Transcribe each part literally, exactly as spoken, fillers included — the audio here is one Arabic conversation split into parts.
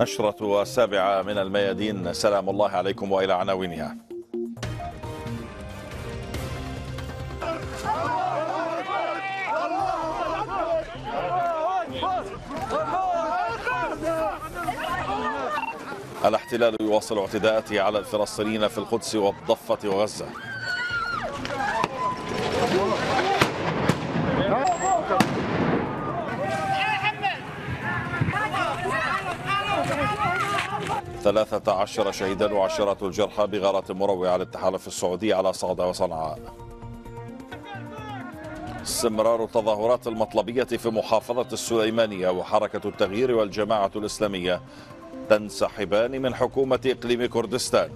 النشرة السابعة من الميادين. سلام الله عليكم وإلى عناوينها. الاحتلال يواصل اعتداءاته على الفلسطينيين في القدس والضفة وغزة. ثلاثة عشر شهيدا وعشرات الجرحى بغارة مروعة للتحالف السعودي على صعدة وصنعاء. استمرار التظاهرات المطلبية في محافظة السليمانية وحركة التغيير والجماعة الإسلامية تنسحبان من حكومة إقليم كردستان.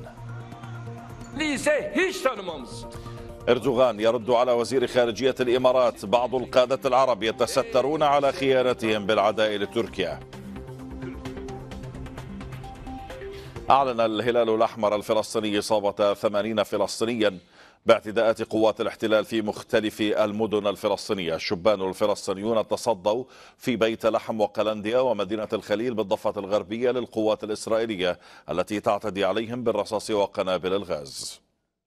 إردوغان يرد على وزير خارجية الإمارات. بعض القادة العرب يتسترون على خيانتهم بالعداء لتركيا. أعلن الهلال الأحمر الفلسطيني إصابة ثمانين فلسطينيا باعتداءات قوات الاحتلال في مختلف المدن الفلسطينية. الشبان الفلسطينيون تصدوا في بيت لحم وقلنديا ومدينة الخليل بالضفة الغربية للقوات الإسرائيلية التي تعتدي عليهم بالرصاص وقنابل الغاز.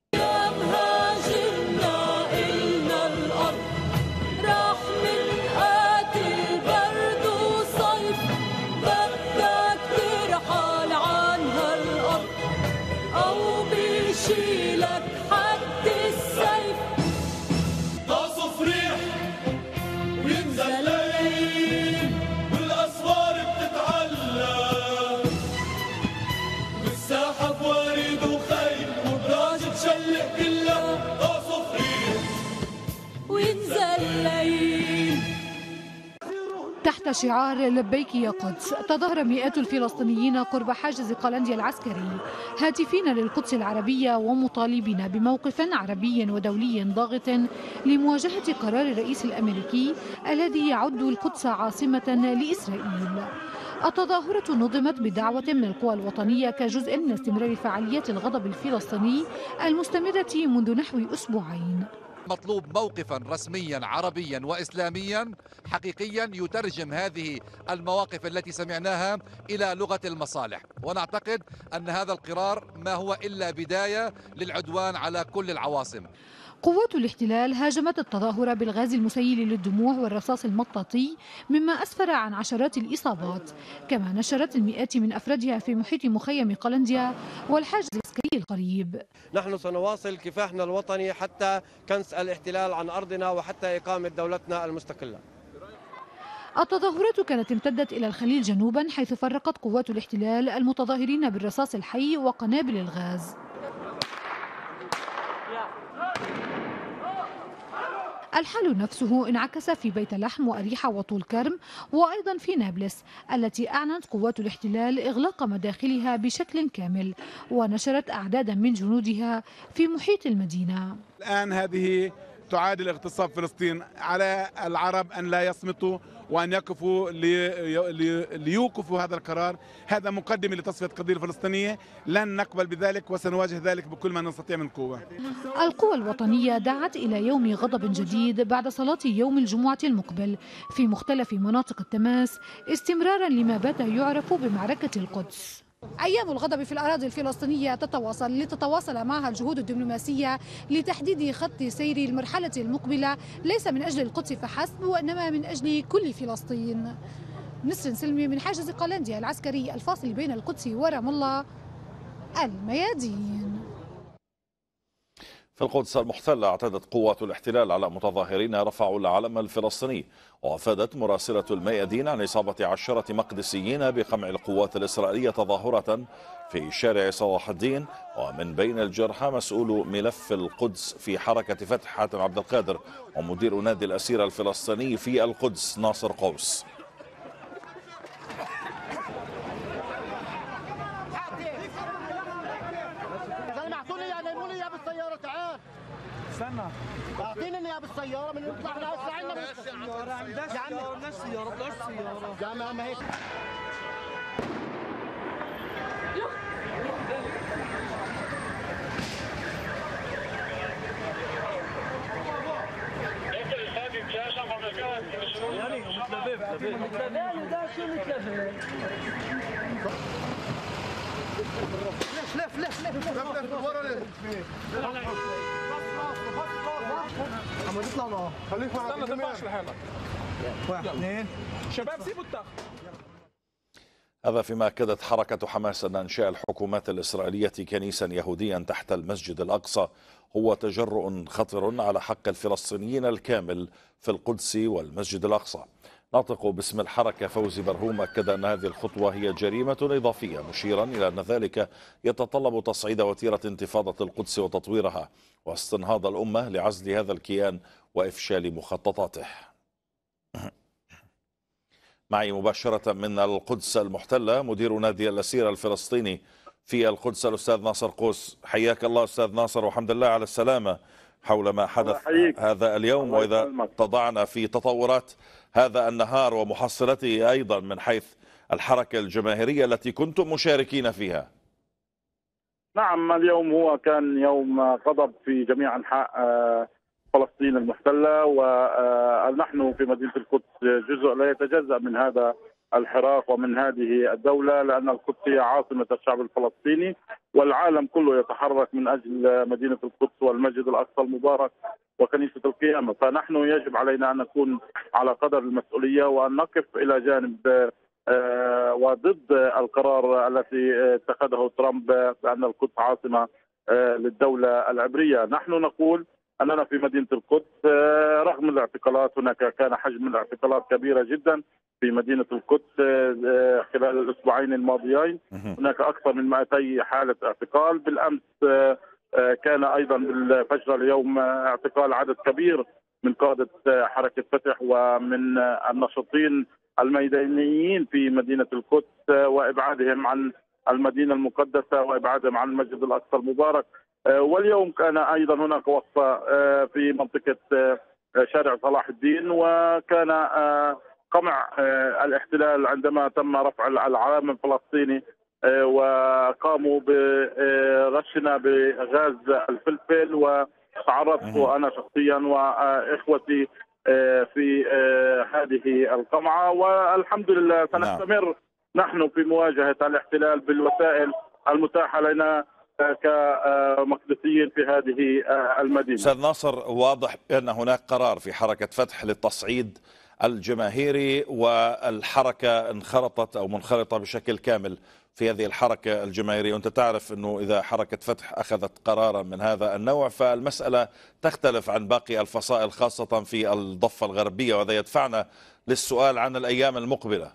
تحت شعار لبيك يا قدس تظاهر مئات الفلسطينيين قرب حاجز قلنديا العسكري هاتفين للقدس العربية ومطالبين بموقف عربي ودولي ضاغط لمواجهة قرار الرئيس الأمريكي الذي يعد القدس عاصمة لإسرائيل. التظاهرة نظمت بدعوة من القوى الوطنية كجزء من استمرار فعاليات الغضب الفلسطيني المستمرة منذ نحو أسبوعين. مطلوب موقفا رسميا عربيا وإسلاميا حقيقيا يترجم هذه المواقف التي سمعناها إلى لغة المصالح، ونعتقد أن هذا القرار ما هو إلا بداية للعدوان على كل العواصم. قوات الاحتلال هاجمت التظاهرة بالغاز المسيل للدموع والرصاص المطاطي مما أسفر عن عشرات الإصابات، كما نشرت المئات من أفرادها في محيط مخيم قلنديا والحاجز العسكري القريب. نحن سنواصل كفاحنا الوطني حتى كنس الاحتلال عن أرضنا وحتى إقامة دولتنا المستقلة. التظاهرات كانت امتدت إلى الخليل جنوبا حيث فرقت قوات الاحتلال المتظاهرين بالرصاص الحي وقنابل الغاز. الحال نفسه انعكس في بيت لحم وأريحة وطول كرم وأيضا في نابلس التي أعلنت قوات الاحتلال إغلاق مداخلها بشكل كامل ونشرت أعدادا من جنودها في محيط المدينة. الآن هذه تعادل اغتصاب فلسطين. على العرب أن لا يصمتوا وأن يقفوا ليوقفوا هذا القرار. هذا مقدم لتصفية القضية الفلسطينية. لن نقبل بذلك وسنواجه ذلك بكل ما نستطيع من قوة. القوى الوطنية دعت إلى يوم غضب جديد بعد صلاة يوم الجمعة المقبل في مختلف مناطق التماس استمرارا لما بات يعرف بمعركة القدس. أيام الغضب في الأراضي الفلسطينية تتواصل لتتواصل معها الجهود الدبلوماسية لتحديد خط سير المرحلة المقبلة ليس من أجل القدس فحسب وإنما من أجل كل فلسطين. نسرين سلمي من حاجز قلنديا العسكري الفاصل بين القدس ورام الله، الميادين. في القدس المحتلة اعتدت قوات الاحتلال على متظاهرين رفعوا العلم الفلسطيني، وافادت مراسلة الميادين عن إصابة عشرة مقدسيين بقمع القوات الإسرائيلية تظاهرة في شارع صلاح الدين. ومن بين الجرحى مسؤول ملف القدس في حركة فتح حاتم عبد القادر ومدير نادي الأسير الفلسطيني في القدس ناصر قوس. استنى اعطيني اياها بالسياره من نطلع احنا اسرع عنا بالسياره. عندنا سياره بدناش سياره طلعش سياره يا عم. ما هيك يعني متلبب لف لف لف لف ورا لف محمد اطلع معه خليك معه استنى تنفعش لحالك واحد اثنين شباب سيبوا التخت. هذا فيما أكدت حركة حماس أن إنشاء الحكومات الإسرائيلية كنيسا يهوديا تحت المسجد الأقصى هو تجرؤ خطر على حق الفلسطينيين الكامل في القدس والمسجد الأقصى. ناطق باسم الحركة فوزي برهوم أكد أن هذه الخطوة هي جريمة إضافية، مشيرا إلى أن ذلك يتطلب تصعيد وتيرة انتفاضة القدس وتطويرها واستنهاض الأمة لعزل هذا الكيان وإفشال مخططاته. معي مباشرة من القدس المحتلة مدير نادي الأسير الفلسطيني في القدس الأستاذ ناصر قوس. حياك الله أستاذ ناصر والحمد لله على السلامة حول ما حدث هذا اليوم، وإذا تضعنا في تطورات هذا النهار ومحصلته أيضا من حيث الحركة الجماهيرية التي كنتم مشاركين فيها. نعم، اليوم هو كان يوم غضب في جميع أنحاء فلسطين المحتلة، ونحن في مدينة القدس جزء لا يتجزأ من هذا الحراك ومن هذه الدولة، لأن القدس هي عاصمة الشعب الفلسطيني، والعالم كله يتحرك من أجل مدينة القدس والمسجد الأقصى المبارك وكنيسة القيامة. فنحن يجب علينا أن نكون على قدر المسؤولية وأن نقف إلى جانب وضد القرار الذي اتخذه ترامب بأن القدس عاصمة للدولة العبرية. نحن نقول أننا في مدينة القدس رغم الاعتقالات، هناك كان حجم الاعتقالات كبيرة جدا في مدينة القدس خلال الأسبوعين الماضيين، هناك أكثر من مئتي حالة اعتقال. بالأمس كان أيضا بالفجر اليوم اعتقال عدد كبير من قادة حركة فتح ومن الناشطين الميدانيين في مدينة القدس، وإبعادهم عن المدينة المقدسة وإبعادهم عن المسجد الأقصى المبارك. واليوم كان أيضا هناك وقفة في منطقة شارع صلاح الدين، وكان قمع الاحتلال عندما تم رفع العلم الفلسطيني، وقاموا برشنا بغاز الفلفل، وتعرضت أنا شخصيا وإخوتي في هذه القمعة. والحمد لله سنستمر نحن في مواجهة الاحتلال بالوسائل المتاحة لنا كمقدسيين في هذه المدينة. أستاذ ناصر، واضح أن هناك قرار في حركة فتح للتصعيد الجماهيري، والحركة انخرطت أو منخرطة بشكل كامل في هذه الحركة الجماهيرية، وأنت تعرف أنه إذا حركة فتح أخذت قرارا من هذا النوع فالمسألة تختلف عن باقي الفصائل خاصة في الضفة الغربية، وهذا يدفعنا للسؤال عن الأيام المقبلة.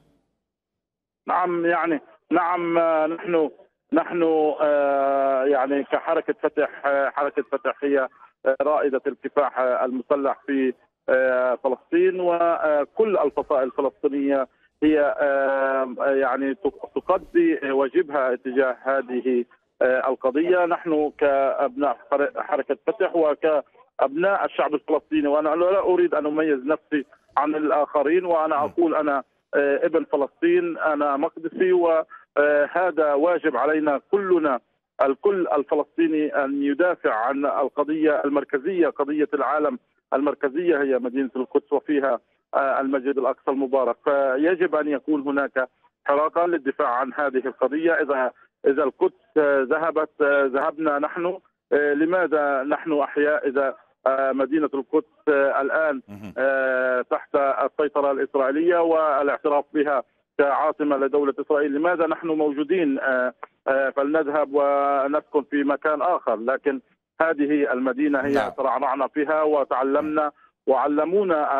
نعم يعني نعم نحن نحن يعني كحركة فتح، حركة فتح هي رائدة الكفاح المسلح في فلسطين، وكل الفصائل الفلسطينية هي يعني تقضي واجبها اتجاه هذه القضية. نحن كأبناء حركة فتح وكأبناء الشعب الفلسطيني، وأنا لا أريد أن أميز نفسي عن الآخرين، وأنا أقول أنا ابن فلسطين، أنا مقدسي، وهذا واجب علينا كلنا، الكل الفلسطيني أن يدافع عن القضية المركزية، قضية العالم المركزية هي مدينة القدس وفيها المسجد الأقصى المبارك. فيجب أن يكون هناك حراكا للدفاع عن هذه القضية. إذا إذا القدس ذهبت ذهبنا نحن، لماذا نحن أحياء إذا مدينة القدس الآن تحت السيطرة الإسرائيلية والاعتراف بها كعاصمة لدولة إسرائيل، لماذا نحن موجودين؟ فلنذهب ونسكن في مكان آخر. لكن هذه المدينة هي نعم. ترعرعنا فيها وتعلمنا وعلمونا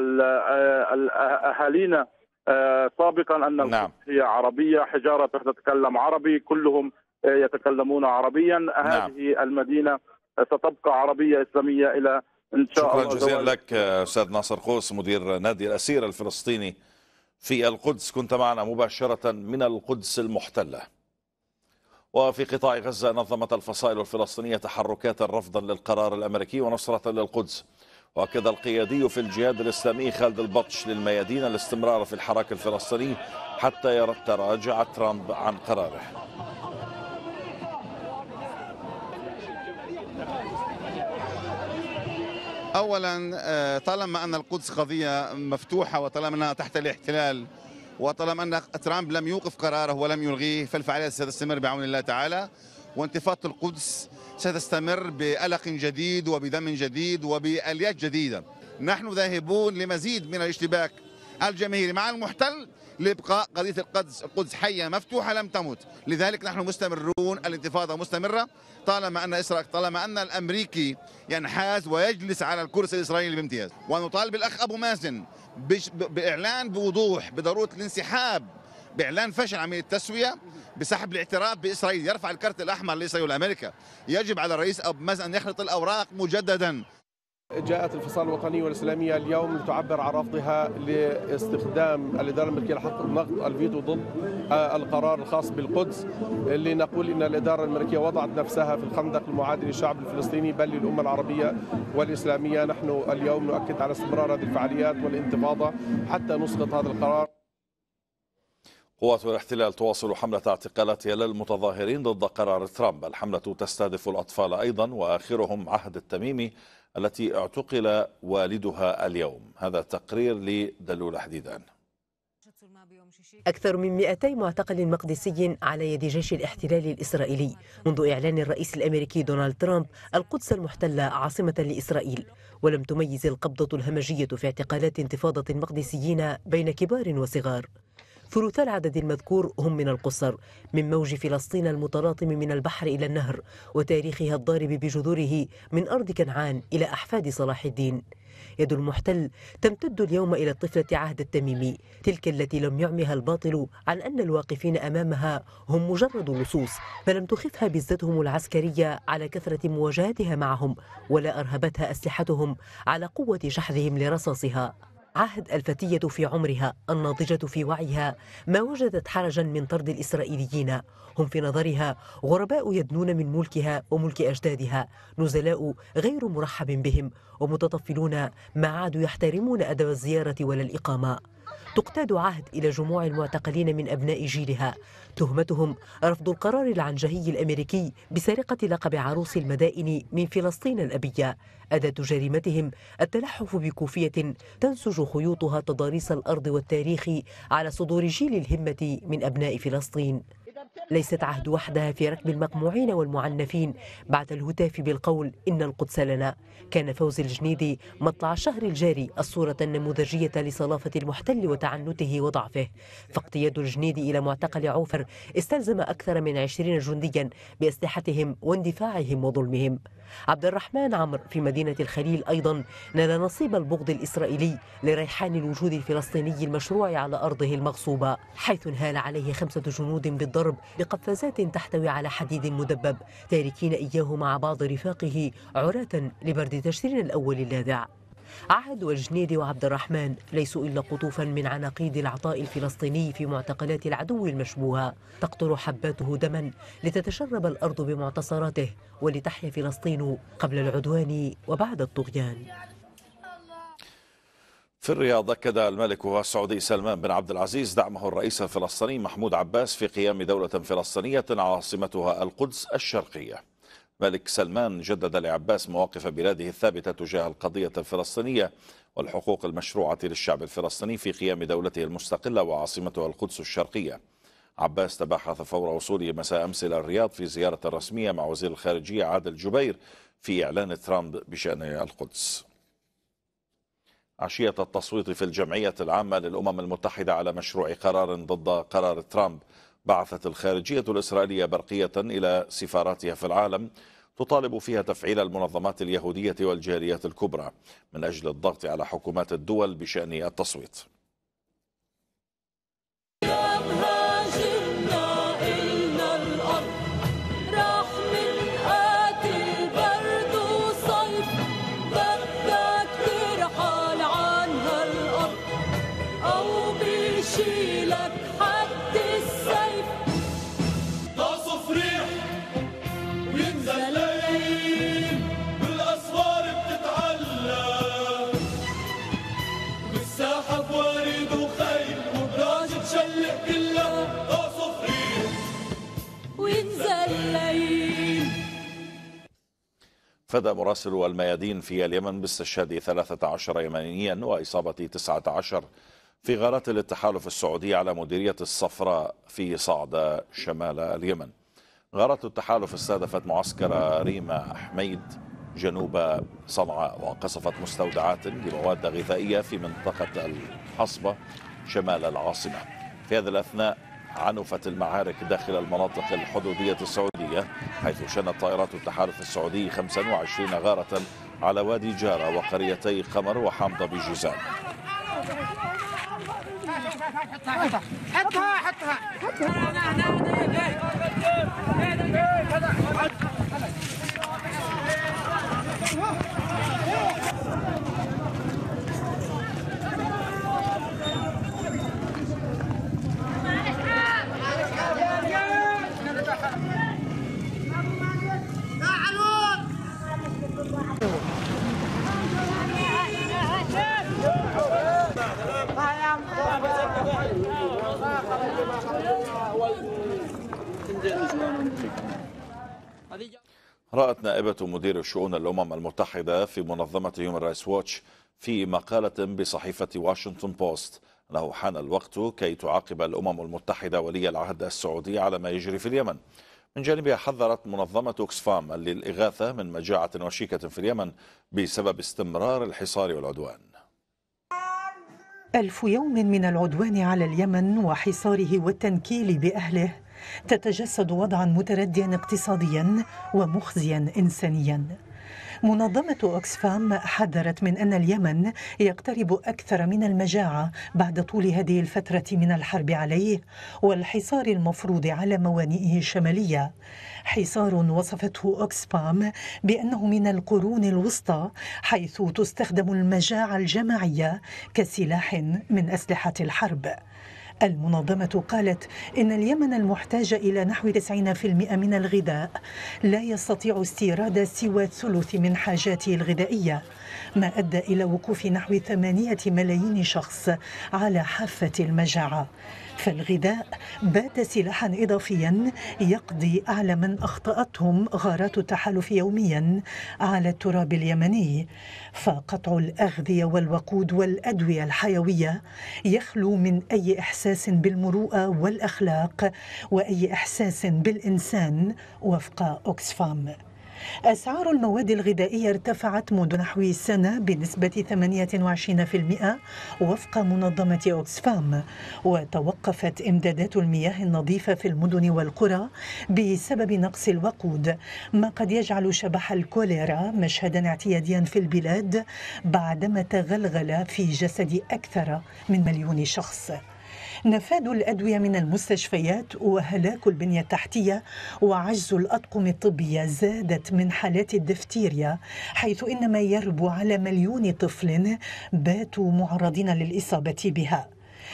أهالينا سابقا أن القدس نعم. هي عربية، حجارة تتكلم عربي، كلهم يتكلمون عربيا. نعم. هذه المدينة ستبقى عربية إسلامية إلى إن شاء الله. شكرا جزيلا لك أستاذ ناصر قوس مدير نادي الأسير الفلسطيني في القدس، كنت معنا مباشرة من القدس المحتلة. وفي قطاع غزة نظمت الفصائل الفلسطينية تحركات رفضا للقرار الأمريكي ونصرة للقدس، وأكد القيادي في الجهاد الإسلامي خالد البطش للميادين الاستمرار في الحراك الفلسطيني حتى يرى تراجع ترامب عن قراره. أولا طالما أن القدس قضية مفتوحة وطالما أنها تحت الاحتلال وطالما أن ترامب لم يوقف قراره ولم يلغيه فالفعاليات ستستمر بعون الله تعالى، وانتفاضة القدس ستستمر بألق جديد وبدم جديد وبآليات جديدة. نحن ذاهبون لمزيد من الاشتباك الجماهيري مع المحتل لإبقاء قضية القدس القدس حية مفتوحة لم تمت. لذلك نحن مستمرون، الانتفاضة مستمرة طالما أن إسرائيل طالما أن الأمريكي ينحاز ويجلس على الكرسي الإسرائيلي بامتياز. ونطالب الأخ أبو مازن بإعلان بوضوح بضرورة الانسحاب، بإعلان فشل عملية التسوية، بسحب الاعتراف بإسرائيل، يرفع الكرت الأحمر لإسرائيل والأمريكا. يجب على الرئيس أبو مازن أن يخلط الأوراق مجددا. جاءت الفصائل الوطنية والإسلامية اليوم لتعبر عن رفضها لاستخدام الإدارة الأمريكية لحق النقد الفيتو ضد القرار الخاص بالقدس، اللي نقول إن الإدارة الأمريكية وضعت نفسها في الخندق المعادي للشعب الفلسطيني بل للأمة العربية والإسلامية. نحن اليوم نؤكد على استمرار هذه الفعاليات والانتفاضة حتى نسقط هذا القرار. قوات الاحتلال تواصل حملة اعتقالاتها للمتظاهرين ضد قرار ترامب. الحملة تستهدف الأطفال أيضا، وآخرهم عهد التميمي التي اعتقل والدها اليوم. هذا تقرير لدلول حديدان. أكثر من مئتي معتقل مقدسي على يد جيش الاحتلال الإسرائيلي منذ إعلان الرئيس الأمريكي دونالد ترامب القدس المحتلة عاصمة لإسرائيل. ولم تميز القبضة الهمجية في اعتقالات انتفاضة المقدسيين بين كبار وصغار. ثلث العدد المذكور هم من القُصّر، من موج فلسطين المتلاطم من البحر إلى النهر وتاريخها الضارب بجذوره من أرض كنعان إلى أحفاد صلاح الدين. يد المحتل تمتد اليوم إلى الطفلة عهد التميمي، تلك التي لم يعمها الباطل عن أن الواقفين أمامها هم مجرد لصوص، فلم تخفها بزتهم العسكرية على كثرة مواجهتها معهم، ولا أرهبتها أسلحتهم على قوة شحذهم لرصاصها. عهد الفتية في عمرها الناضجة في وعيها ما وجدت حرجا من طرد الإسرائيليين. هم في نظرها غرباء يدنون من ملكها وملك أجدادها، نزلاء غير مرحب بهم، ومتطفلون ما عادوا يحترمون أدب الزيارة ولا الإقامة. تقتاد عهد إلى جموع المعتقلين من أبناء جيلها، تهمتهم رفض القرار العنجهي الأمريكي بسرقة لقب عروس المدائن من فلسطين الأبية. أداة جريمتهم التلحف بكوفية تنسج خيوطها تضاريس الأرض والتاريخ على صدور جيل الهمة من أبناء فلسطين. ليست عهد وحدها في ركب المقموعين والمعنفين بعد الهتاف بالقول إن القدس لنا. كان فوز الجنيدي مطلع الشهر الجاري الصورة النموذجية لصلافة المحتل وتعنته وضعفه. فاقتياد الجنيدي إلى معتقل عوفر استلزم أكثر من عشرين جنديا بأسلحتهم واندفاعهم وظلمهم. عبد الرحمن عمرو في مدينة الخليل أيضا نال نصيب البغض الإسرائيلي لريحان الوجود الفلسطيني المشروع على أرضه المغصوبة، حيث انهال عليه خمسة جنود بالضرب بقفازات تحتوي على حديد مدبب، تاركين إياه مع بعض رفاقه عراة لبرد تشرين الأول اللاذع. عهد والجنيدي وعبد الرحمن ليسوا إلا قطوفا من عناقيد العطاء الفلسطيني في معتقلات العدو المشبوهة، تقطر حباته دما لتتشرب الأرض بمعتصراته ولتحيا فلسطين قبل العدوان وبعد الطغيان. في الرياض أكد الملك السعودي سلمان بن عبد العزيز دعمه الرئيس الفلسطيني محمود عباس في قيام دولة فلسطينية عاصمتها القدس الشرقية. الملك سلمان جدد لعباس مواقف بلاده الثابتة تجاه القضية الفلسطينية والحقوق المشروعة للشعب الفلسطيني في قيام دولته المستقلة وعاصمتها القدس الشرقية. عباس تباحث فور وصوله مساء أمس إلى الرياض في زيارة رسمية مع وزير الخارجية عادل جبير في إعلان ترامب بشأن القدس. عشية التصويت في الجمعية العامة للأمم المتحدة على مشروع قرار ضد قرار ترامب، بعثت الخارجية الإسرائيلية برقية إلى سفاراتها في العالم تطالب فيها تفعيل المنظمات اليهودية والجاليات الكبرى من أجل الضغط على حكومات الدول بشأن التصويت. فدى مراسل الميادين في اليمن باستشهاد ثلاثة عشر يمنيا وإصابة تسعة عشر في غارات التحالف السعودي على مديرية الصفراء في صعدة شمال اليمن. غارات التحالف استهدفت معسكر ريما حميد جنوب صنعاء وقصفت مستودعات لمواد غذائية في منطقة الحصبة شمال العاصمة. في هذا الأثناء عنفت المعارك داخل المناطق الحدودية السعودية، حيث شنت طائرات التحالف السعودي خمسة وعشرين غارة على وادي جارة وقريتي قمر وحامضة بجيزان. حطها حطها حطها رأت نائبة مدير شؤون الأمم المتحدة في منظمة هيومن رايتس ووتش في مقالة بصحيفة واشنطن بوست أنه حان الوقت كي تعاقب الأمم المتحدة ولي العهد السعودي على ما يجري في اليمن. من جانبها حذرت منظمة أوكسفام للإغاثة من مجاعة وشيكة في اليمن بسبب استمرار الحصار والعدوان. ألف يوم من العدوان على اليمن وحصاره والتنكيل بأهله تتجسد وضعا مترديا اقتصاديا ومخزيا إنسانيا. منظمة أوكسفام حذرت من أن اليمن يقترب أكثر من المجاعة بعد طول هذه الفترة من الحرب عليه والحصار المفروض على موانئه الشمالية، حصار وصفته أوكسفام بأنه من القرون الوسطى، حيث تستخدم المجاعة الجماعية كسلاح من أسلحة الحرب. المنظمة قالت إن اليمن المحتاج إلى نحو تسعين بالمئة من الغذاء لا يستطيع استيراد سوى الثلث من حاجاته الغذائية، ما أدى إلى وقوف نحو ثمانية ملايين شخص على حافة المجاعة. فالغذاء بات سلاحا إضافيا يقضي على من أخطأتهم غارات التحالف يوميا على التراب اليمني، فقطع الأغذية والوقود والأدوية الحيوية يخلو من أي إحساس بالمروءة والأخلاق وأي إحساس بالإنسان وفق أوكسفام. أسعار المواد الغذائية ارتفعت منذ نحو سنة بنسبة ثمانية وعشرين بالمئة وفق منظمة أوكسفام، وتوقفت إمدادات المياه النظيفة في المدن والقرى بسبب نقص الوقود، ما قد يجعل شبح الكوليرا مشهدا اعتياديا في البلاد بعدما تغلغل في جسد أكثر من مليون شخص. نفاذ الأدوية من المستشفيات وهلاك البنية التحتية وعجز الأطقم الطبية زادت من حالات الدفتيريا، حيث إن ما يربو على مليون طفل باتوا معرضين للإصابة بها.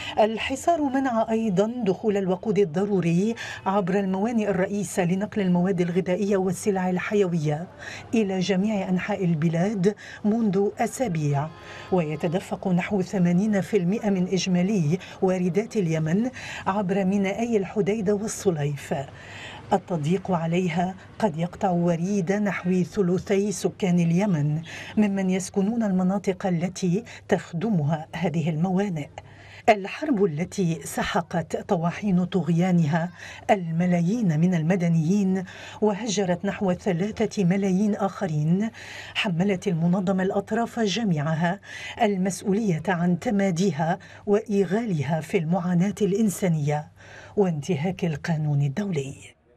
الحصار منع أيضا دخول الوقود الضروري عبر الموانئ الرئيسة لنقل المواد الغذائية والسلع الحيوية إلى جميع أنحاء البلاد منذ أسابيع، ويتدفق نحو ثمانين بالمئة من إجمالي واردات اليمن عبر مينائي الحديدة والصليف. التضييق عليها قد يقطع وريد نحو ثلثي سكان اليمن ممن يسكنون المناطق التي تخدمها هذه الموانئ. الحرب التي سحقت طواحين طغيانها الملايين من المدنيين وهجرت نحو ثلاثة ملايين آخرين حملت المنظمة الأطراف جميعها المسؤولية عن تماديها وإيغالها في المعاناة الإنسانية وانتهاك القانون الدولي.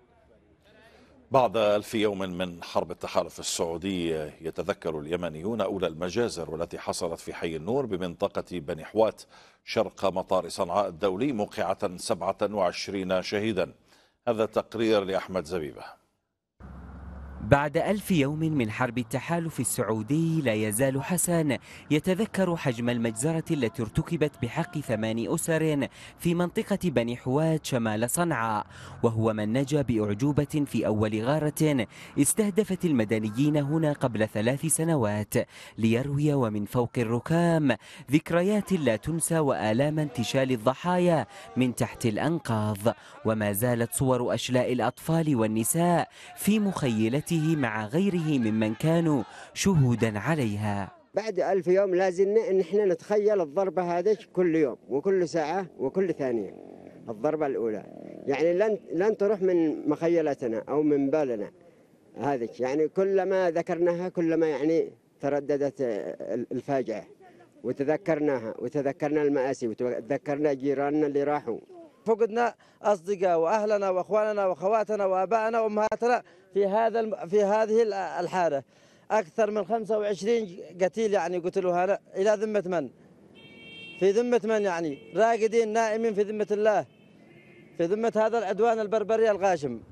بعد ألف يوم من حرب التحالف السعودي يتذكر اليمنيون أولى المجازر والتي حصلت في حي النور بمنطقة بني حوات شرق مطار صنعاء الدولي موقعة سبعة وعشرين شهيدا. هذا تقرير لأحمد زبيبة. بعد ألف يوم من حرب التحالف السعودي لا يزال حسن يتذكر حجم المجزرة التي ارتكبت بحق ثمان أسر في منطقة بني حوات شمال صنعاء، وهو من نجا بأعجوبة في أول غارة استهدفت المدنيين هنا قبل ثلاث سنوات ليروي ومن فوق الركام ذكريات لا تنسى وآلام انتشال الضحايا من تحت الأنقاض. وما زالت صور أشلاء الأطفال والنساء في مخيلته مع غيره ممن كانوا شهودا عليها. بعد ألف يوم لازلنا إن إحنا نتخيل الضربة هذه كل يوم وكل ساعة وكل ثانية. الضربة الأولى يعني لن لن تروح من مخيلتنا أو من بالنا هذه، يعني كلما ذكرناها كلما يعني ترددت الفاجعة وتذكرناها وتذكرنا المآسي وتذكرنا جيراننا اللي راحوا. فقدنا أصدقاء وأهلنا وأخواننا وأخواتنا وآبائنا وأمهاتنا في هذا في هذه الحالة. أكثر من خمسة وعشرين قتيل يعني قتلوا هنا إلى ذمة من؟ في ذمة من يعني؟ راقدين نائمين في ذمة الله، في ذمة هذا العدوان البربري الغاشم.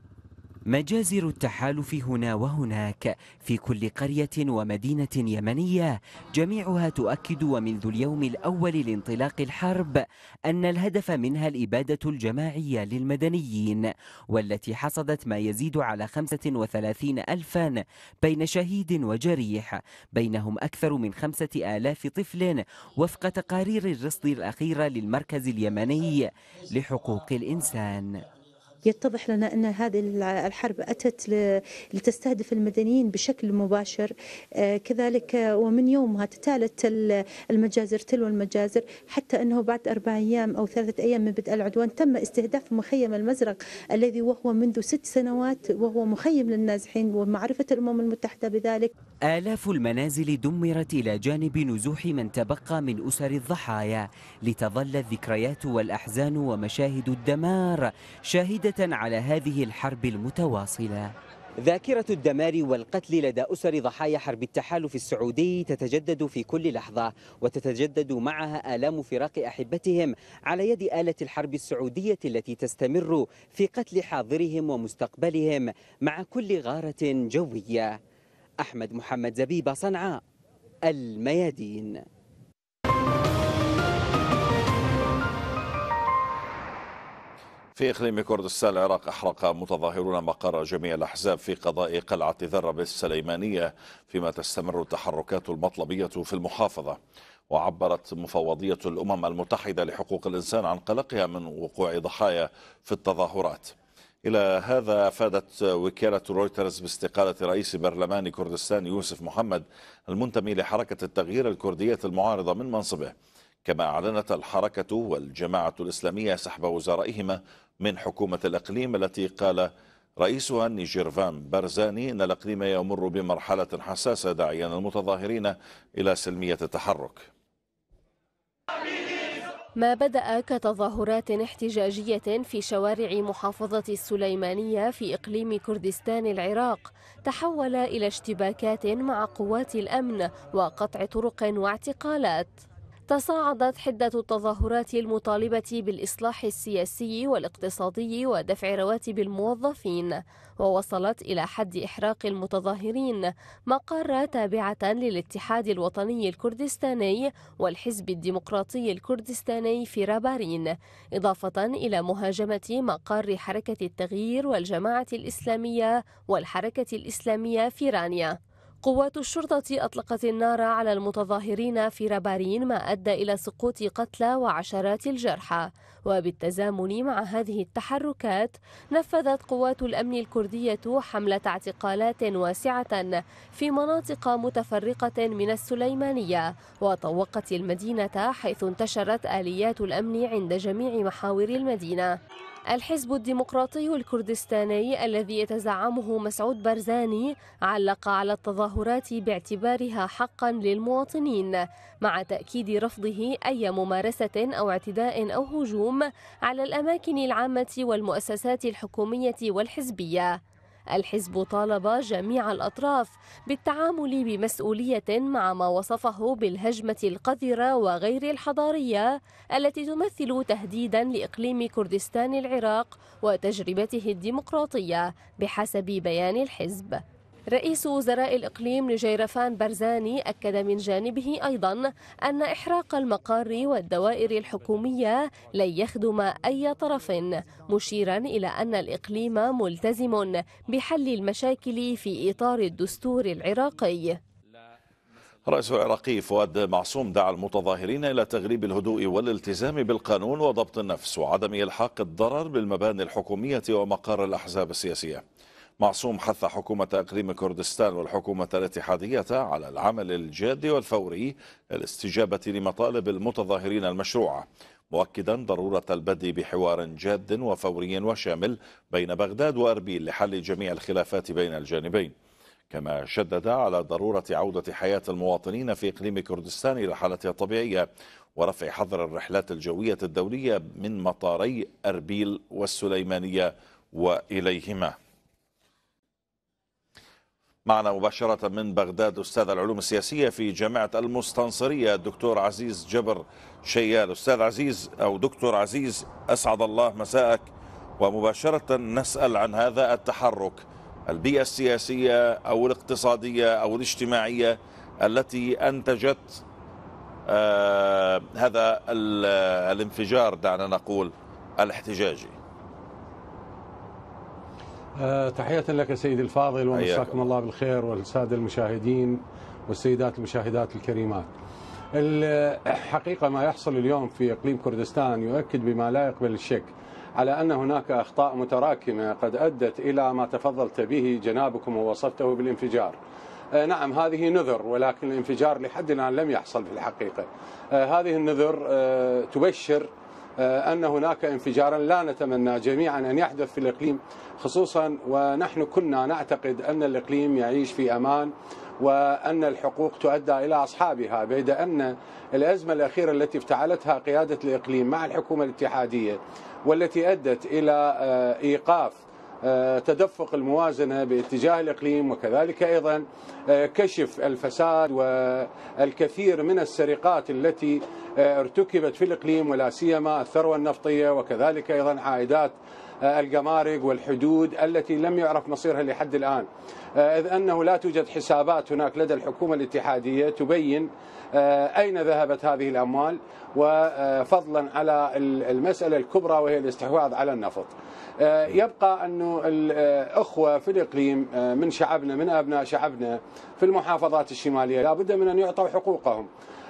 مجازر التحالف هنا وهناك في كل قرية ومدينة يمنية، جميعها تؤكد ومنذ اليوم الأول لانطلاق الحرب أن الهدف منها الإبادة الجماعية للمدنيين، والتي حصدت ما يزيد على خمسة وثلاثين ألفا بين شهيد وجريح، بينهم أكثر من خمسة آلاف طفل وفق تقارير الرصد الأخيرة للمركز اليمني لحقوق الإنسان. يتضح لنا أن هذه الحرب أتت لتستهدف المدنيين بشكل مباشر، كذلك ومن يومها تتالت المجازر تلو المجازر، حتى أنه بعد أربع أيام أو ثلاثة أيام من بدء العدوان تم استهداف مخيم المزرق الذي وهو منذ ست سنوات وهو مخيم للنازحين، ومعرفة الأمم المتحدة بذلك. آلاف المنازل دمرت إلى جانب نزوح من تبقى من أسر الضحايا، لتظل الذكريات والأحزان ومشاهد الدمار شاهدة على هذه الحرب المتواصلة. ذاكرة الدمار والقتل لدى أسر ضحايا حرب التحالف السعودي تتجدد في كل لحظة، وتتجدد معها آلام فراق أحبتهم على يد آلة الحرب السعودية التي تستمر في قتل حاضرهم ومستقبلهم مع كل غارة جوية. أحمد محمد زبيبة، صنعاء، الميادين. في إقليم كردستان العراق أحرق متظاهرون مقر جميع الأحزاب في قضاء قلعة ذرة بالسليمانية، فيما تستمر التحركات المطلبية في المحافظة. وعبرت مفوضية الأمم المتحدة لحقوق الإنسان عن قلقها من وقوع ضحايا في التظاهرات. إلى هذا أفادت وكالة رويترز باستقالة رئيس برلمان كردستان يوسف محمد المنتمي لحركة التغيير الكردية المعارضة من منصبه. كما أعلنت الحركة والجماعة الإسلامية سحب وزرائهما من حكومة الإقليم التي قال رئيسها نيجيرفان بارزاني إن الإقليم يمر بمرحلة حساسة، داعيا المتظاهرين إلى سلمية التحرك. ما بدأ كتظاهرات احتجاجية في شوارع محافظة السليمانية في إقليم كردستان العراق تحول إلى اشتباكات مع قوات الأمن وقطع طرق واعتقالات. تصاعدت حدة التظاهرات المطالبة بالإصلاح السياسي والاقتصادي ودفع رواتب الموظفين، ووصلت إلى حد إحراق المتظاهرين مقر تابعة للاتحاد الوطني الكردستاني والحزب الديمقراطي الكردستاني في رابارين، إضافة إلى مهاجمة مقر حركة التغيير والجماعة الإسلامية والحركة الإسلامية في رانيا. قوات الشرطة أطلقت النار على المتظاهرين في رابارين، ما أدى إلى سقوط قتلى وعشرات الجرحى. وبالتزامن مع هذه التحركات نفذت قوات الأمن الكردية حملة اعتقالات واسعة في مناطق متفرقة من السليمانية، وطوقت المدينة حيث انتشرت آليات الأمن عند جميع محاور المدينة. الحزب الديمقراطي الكردستاني الذي يتزعمه مسعود بارزاني علق على التظاهرات باعتبارها حقا للمواطنين، مع تأكيد رفضه أي ممارسة أو اعتداء أو هجوم على الأماكن العامة والمؤسسات الحكومية والحزبية. الحزب طالب جميع الأطراف بالتعامل بمسؤولية مع ما وصفه بالهجمة القذرة وغير الحضارية التي تمثل تهديدا لإقليم كردستان العراق وتجربته الديمقراطية بحسب بيان الحزب. رئيس وزراء الإقليم نجيرفان بارزاني أكد من جانبه أيضا أن إحراق المقار والدوائر الحكومية لن يخدم أي طرف، مشيرا إلى أن الإقليم ملتزم بحل المشاكل في إطار الدستور العراقي. الرئيس العراقي فؤاد معصوم دعا المتظاهرين إلى تغليب الهدوء والالتزام بالقانون وضبط النفس وعدم إلحاق الضرر بالمباني الحكومية ومقار الأحزاب السياسية. معصوم حث حكومة إقليم كردستان والحكومة الاتحادية على العمل الجاد والفوري للاستجابة لمطالب المتظاهرين المشروعة، مؤكدا ضرورة البدء بحوار جاد وفوري وشامل بين بغداد وأربيل لحل جميع الخلافات بين الجانبين. كما شدد على ضرورة عودة حياة المواطنين في إقليم كردستان إلى حالتها الطبيعية ورفع حظر الرحلات الجوية الدولية من مطاري أربيل والسليمانية وإليهما. معنا مباشرة من بغداد أستاذ العلوم السياسية في جامعة المستنصرية الدكتور عزيز جبر شيال. أستاذ عزيز أو دكتور عزيز، أسعد الله مساءك، ومباشرة نسأل عن هذا التحرك، البيئة السياسية أو الاقتصادية أو الاجتماعية التي أنتجت آه هذا الانفجار، دعنا نقول الاحتجاجي. أه تحية لك سيدي الفاضل، ومساكم الله بالخير، والسادة المشاهدين والسيدات المشاهدات الكريمات. الحقيقة ما يحصل اليوم في إقليم كردستان يؤكد بما لا يقبل الشك على أن هناك أخطاء متراكمة قد أدت إلى ما تفضلت به جنابكم ووصفته بالانفجار. أه نعم، هذه نذر، ولكن الانفجار لحد الآن لم يحصل في الحقيقة. أه هذه النذر أه تبشر أن هناك انفجارا لا نتمنى جميعا أن يحدث في الإقليم، خصوصا ونحن كنا نعتقد أن الإقليم يعيش في أمان وأن الحقوق تؤدى إلى أصحابها، بيد أن الأزمة الأخيرة التي افتعلتها قيادة الإقليم مع الحكومة الاتحادية والتي أدت إلى إيقاف تدفق الموازنة باتجاه الإقليم، وكذلك أيضا كشف الفساد والكثير من السرقات التي ارتكبت في الإقليم، ولا سيما الثروة النفطية، وكذلك أيضا عائدات الجمارك والحدود التي لم يعرف مصيرها لحد الآن، إذ أنه لا توجد حسابات هناك لدى الحكومة الاتحادية تبين أين ذهبت هذه الأموال، وفضلا على المسألة الكبرى وهي الاستحواذ على النفط. يبقى أن الأخوة في الإقليم من شعبنا، من أبناء شعبنا في المحافظات الشمالية، لا بد من أن يعطوا حقوقهم.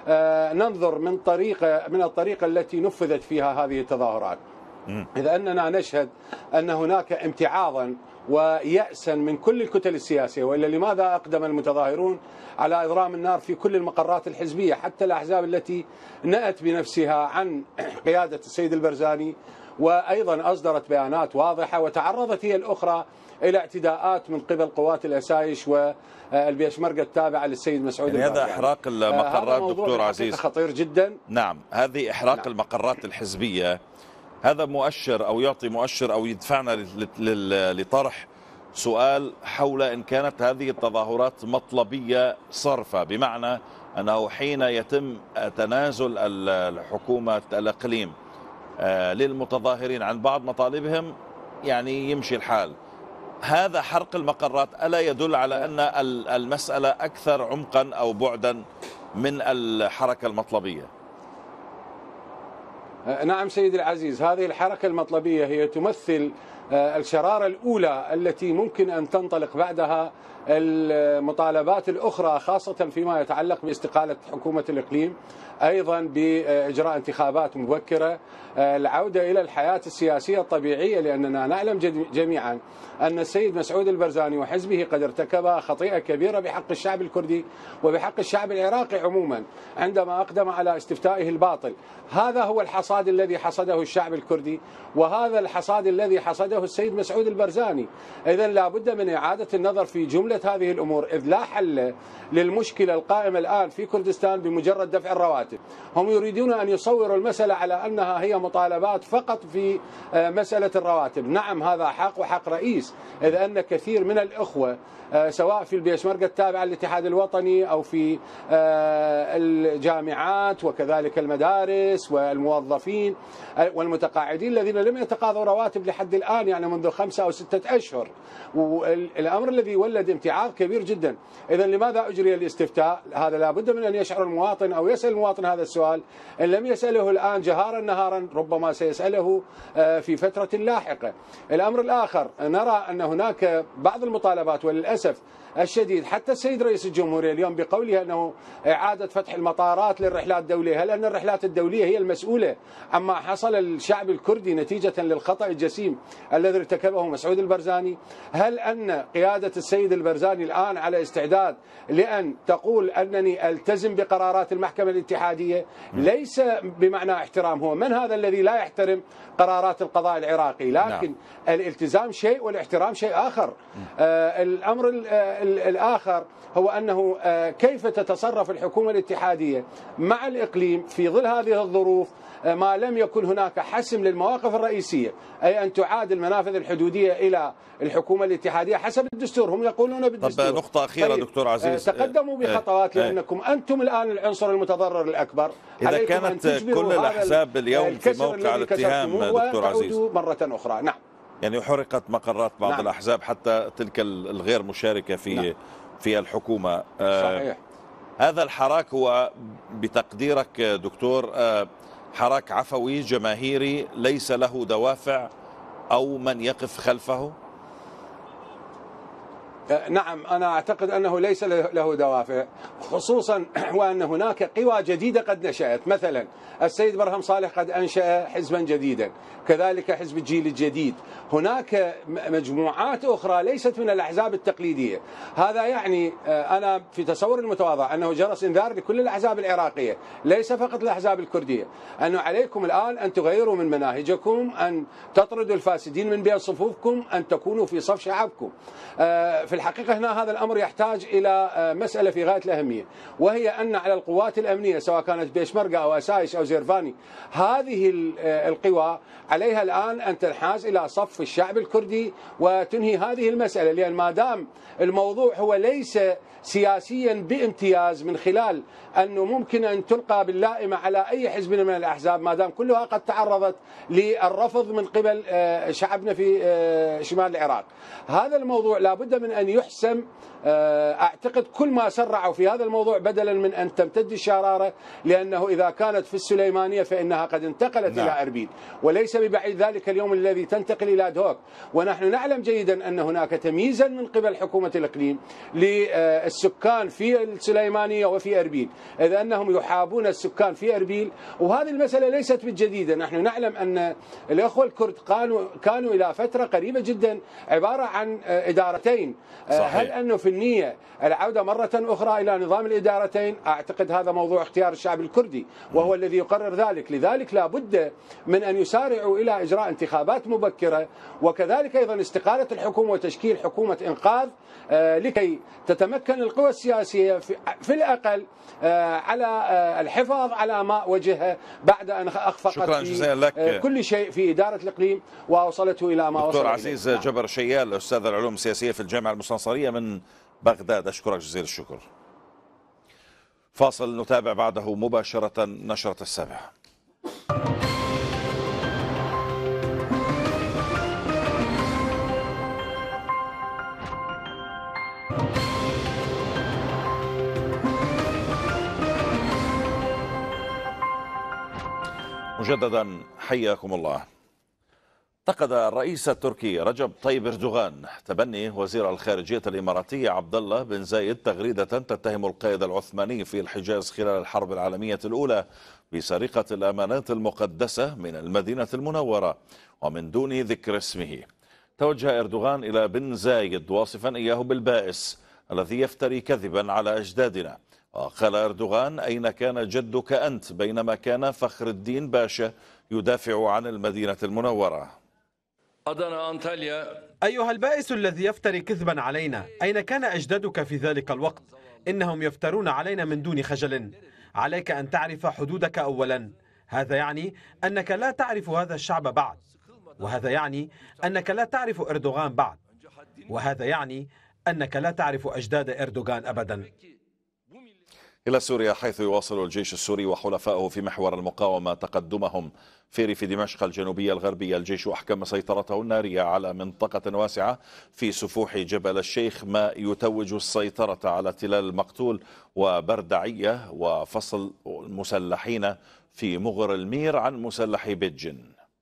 ننظر من طريقة من الطريقة التي نفذت فيها هذه التظاهرات، إذ أننا نشهد أن هناك امتعاضا ويأسا من كل الكتل السياسية، وإلا لماذا أقدم المتظاهرون على إضرام النار في كل المقرات الحزبية، حتى الأحزاب التي نأت بنفسها عن قيادة السيد البرزاني، وأيضا أصدرت بيانات واضحة، وتعرضت هي الأخرى إلى اعتداءات من قبل قوات الأسايش والبيشمركة التابعة للسيد مسعود يعني البرزاني. هذا إحراق المقرات دكتور عزيز خطير جدا. نعم، هذه إحراق نعم. المقرات الحزبية، هذا مؤشر أو يعطي مؤشر أو يدفعنا لطرح سؤال حول إن كانت هذه التظاهرات مطلبية صرفة، بمعنى أنه حين يتم تنازل الحكومة الإقليم للمتظاهرين عن بعض مطالبهم يعني يمشي الحال. هذا حرق المقرات ألا يدل على أن المسألة أكثر عمقا أو بعدا من الحركة المطلبية؟ نعم سيدي العزيز، هذه الحركة المطلبية هي تمثل الشرارة الأولى التي ممكن أن تنطلق بعدها المطالبات الأخرى، خاصة فيما يتعلق باستقالة حكومة الإقليم، أيضا بإجراء انتخابات مبكرة، العودة إلى الحياة السياسية الطبيعية، لأننا نعلم جميعا أن السيد مسعود البرزاني وحزبه قد ارتكب خطيئة كبيرة بحق الشعب الكردي وبحق الشعب العراقي عموما عندما أقدم على استفتائه الباطل. هذا هو الحصاد الذي حصده الشعب الكردي، وهذا الحصاد الذي حصده السيد مسعود البرزاني. إذن لا بد من إعادة النظر في جملة هذه الأمور، إذ لا حل للمشكلة القائمة الآن في كردستان بمجرد دفع الرواتب. هم يريدون أن يصوروا المسألة على أنها هي مطالبات فقط في مسألة الرواتب. نعم، هذا حق وحق رئيس، إذ أن كثير من الأخوة سواء في البيشمركة التابعة للاتحاد الوطني أو في الجامعات وكذلك المدارس والموظفين والمتقاعدين الذين لم يتقاضوا رواتب لحد الآن، يعني منذ خمسة أو ستة أشهر. والأمر الذي ولد امتحان امتعاض كبير جدا. إذا لماذا أجري الاستفتاء؟ هذا لابد من أن يشعر المواطن أو يسأل المواطن هذا السؤال. إن لم يسأله الآن جهارا نهارا ربما سيسأله في فترة لاحقة. الأمر الآخر، نرى أن هناك بعض المطالبات وللأسف الشديد حتى السيد رئيس الجمهورية اليوم بقوله أنه إعادة فتح المطارات للرحلات الدولية. هل أن الرحلات الدولية هي المسؤولة عما حصل الشعب الكردي نتيجة للخطأ الجسيم الذي ارتكبه مسعود البرزاني؟ هل أن قيادة السيد البرزاني الآن على استعداد لأن تقول أنني ألتزم بقرارات المحكمة الاتحادية؟ ليس بمعنى احترام، هو من هذا الذي لا يحترم قرارات القضاء العراقي؟ لكن نعم. الالتزام شيء والاحترام شيء آخر. آه الأمر الآخر هو أنه آه كيف تتصرف الحكومة الاتحادية مع الإقليم في ظل هذه الظروف آه ما لم يكن هناك حسم للمواقف الرئيسية، أي أن تعاد المنافذ الحدودية إلى الحكومة الاتحادية حسب الدستور. هم يقولون بالدستور. طب نقطة أخيرة طيب دكتور عزيز، تقدموا بخطوات لأنكم أنتم الآن العنصر المتضرر الأكبر. إذا كانت كل الأحزاب اليوم في موقع الاتهام دكتور عزيز مرة أخرى. نعم، يعني حرقت مقرات بعض نعم. الأحزاب حتى تلك الغير مشاركة في نعم. في الحكومة. صحيح. آه هذا الحراك هو بتقديرك دكتور آه حراك عفوي جماهيري ليس له دوافع أو من يقف خلفه؟ نعم، أنا أعتقد أنه ليس له دوافع، خصوصا وأن هناك قوى جديدة قد نشأت. مثلا السيد برهم صالح قد أنشأ حزبا جديدا، كذلك حزب الجيل الجديد. هناك مجموعات أخرى ليست من الأحزاب التقليدية. هذا يعني أنا في تصور المتواضع أنه جرس إنذار لكل الأحزاب العراقية، ليس فقط الأحزاب الكردية، أنه عليكم الآن أن تغيروا من مناهجكم، أن تطردوا الفاسدين من بين صفوفكم، أن تكونوا في صف شعبكم. في الحقيقة هنا هذا الأمر يحتاج إلى مسألة في غاية الأهمية، وهي أن على القوات الأمنية سواء كانت بيشمركة أو أسايش أو زيرفاني، هذه القوى عليها الآن أن تنحاز إلى صف الشعب الكردي وتنهي هذه المسألة، لأن ما دام الموضوع هو ليس سياسيا بامتياز من خلال أنه ممكن أن تلقى باللائمة على أي حزب من الأحزاب، ما دام كلها قد تعرضت للرفض من قبل شعبنا في شمال العراق. هذا الموضوع لابد من أن يحسم. أعتقد كل ما سرعوا في هذا الموضوع بدلا من أن تمتد الشرارة، لأنه إذا كانت في السليمانية فإنها قد انتقلت نعم. إلى أربيل، وليس ببعيد ذلك اليوم الذي تنتقل إلى دهوك. ونحن نعلم جيدا أن هناك تمييزا من قبل حكومة الإقليم للسكان في السليمانية وفي أربيل، إذ أنهم يحابون السكان في أربيل. وهذه المسألة ليست بالجديدة، نحن نعلم أن الأخوة الكرد كانوا كانوا إلى فترة قريبة جدا عبارة عن إدارتين. صحيح. هل أنه في النية العودة مرة أخرى إلى نظام الإدارتين؟ أعتقد هذا موضوع اختيار الشعب الكردي وهو الذي يقرر ذلك. لذلك لا بد من أن يسارعوا إلى إجراء انتخابات مبكرة، وكذلك أيضا استقالة الحكومة وتشكيل حكومة إنقاذ لكي تتمكن القوى السياسية في الأقل على الحفاظ على ماء وجهها بعد أن أخفقت في كل شيء في إدارة الإقليم ووصلته إلى ما وصل. دكتور عزيز جبر شيال، أستاذ العلوم السياسية في الجامعة المستنصرية من بغداد، أشكرك جزيل الشكر. فاصل نتابع بعده مباشرة نشرة السابعة. مجددا حياكم الله. انتقد الرئيس التركي رجب طيب اردوغان تبني وزير الخارجية الإماراتي عبد الله بن زايد تغريدة تتهم القائد العثماني في الحجاز خلال الحرب العالمية الأولى بسرقة الأمانات المقدسة من المدينة المنورة ومن دون ذكر اسمه. توجه اردوغان إلى بن زايد واصفا إياه بالبائس الذي يفتري كذبا على أجدادنا. وقال اردوغان: أين كان جدك أنت بينما كان فخر الدين باشا يدافع عن المدينة المنورة؟ أيها البائس الذي يفتري كذبا علينا، أين كان أجدادك في ذلك الوقت؟ إنهم يفترون علينا من دون خجل. عليك أن تعرف حدودك أولا. هذا يعني أنك لا تعرف هذا الشعب بعد، وهذا يعني أنك لا تعرف اردوغان بعد، وهذا يعني أنك لا تعرف أجداد اردوغان أبدا. إلى سوريا، حيث يواصل الجيش السوري وحلفائه في محور المقاومة تقدمهم في ريف دمشق الجنوبية الغربية. الجيش أحكم سيطرته النارية على منطقة واسعة في سفوح جبل الشيخ، ما يتوج السيطرة على تلال المقتول وبردعية، وفصل المسلحين في مغر المير عن مسلحي بيتجن.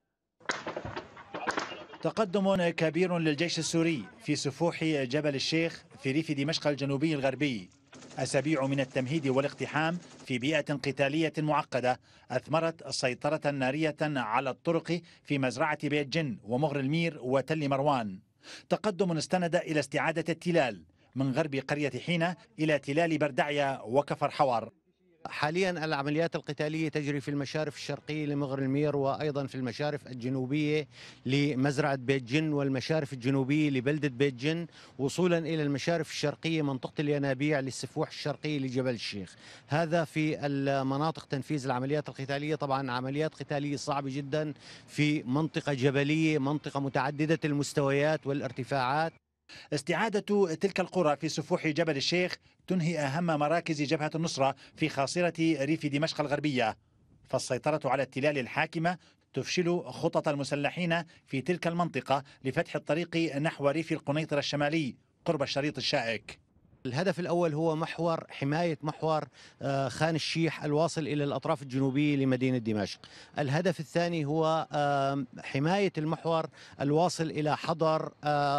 تقدم كبير للجيش السوري في سفوح جبل الشيخ في ريف دمشق الجنوبي الغربي. أسابيع من التمهيد والاقتحام في بيئة قتالية معقدة أثمرت سيطرة نارية على الطرق في مزرعة بيت جن ومغر المير وتل مروان. تقدم استند إلى استعادة التلال من غرب قرية حينة إلى تلال بردعية وكفر حوار. حاليا العمليات القتالية تجري في المشارف الشرقية لمغر المير، وأيضا في المشارف الجنوبية لمزرعة بيت جن، والمشارف الجنوبية لبلدة بيت جن، وصولا إلى المشارف الشرقية منطقة الينابيع للسفوح الشرقية لجبل الشيخ. هذا في المناطق تنفيذ العمليات القتالية. طبعا عمليات قتالية صعبة جدا في منطقة جبلية، منطقة متعددة المستويات والارتفاعات. استعادة تلك القرى في سفوح جبل الشيخ تنهي أهم مراكز جبهة النصرة في خاصرة ريف دمشق الغربية، فالسيطرة على التلال الحاكمة تفشل خطط المسلحين في تلك المنطقة لفتح الطريق نحو ريف القنيطرة الشمالي قرب الشريط الشائك. الهدف الأول هو محور حماية محور خان الشيح الواصل إلى الأطراف الجنوبية لمدينة دمشق. الهدف الثاني هو حماية المحور الواصل إلى حضر